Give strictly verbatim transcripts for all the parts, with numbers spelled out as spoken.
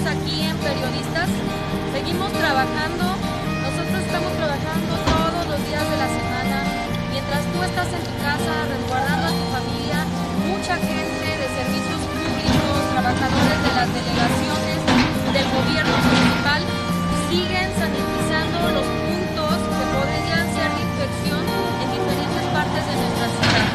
aquí en Periodistas. Seguimos trabajando, nosotros estamos trabajando todos los días de la semana. Mientras tú estás en tu casa resguardando a tu familia, mucha gente de servicios públicos, trabajadores de las delegaciones, del gobierno municipal, siguen sanitizando los puntos que podrían ser de infección en diferentes partes de nuestra ciudad.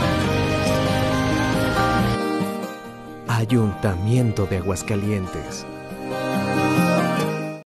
Ayuntamiento de Aguascalientes.